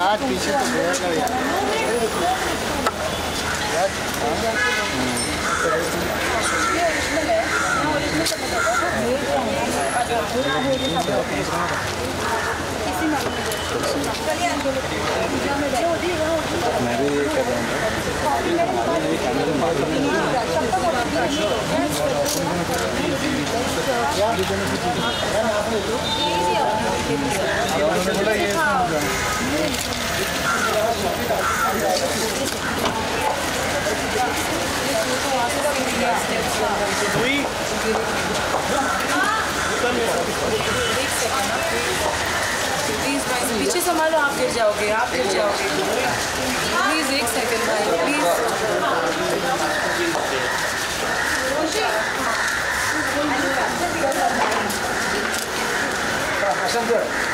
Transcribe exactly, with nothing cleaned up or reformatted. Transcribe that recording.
आज पीछे तो गया कर यार मैं भी ये कर रहा हूँ पीछे संभालो, आप गिर जाओगे, आप गिर जाओगे। प्लीज एक सेकंड भाई, प्लीज।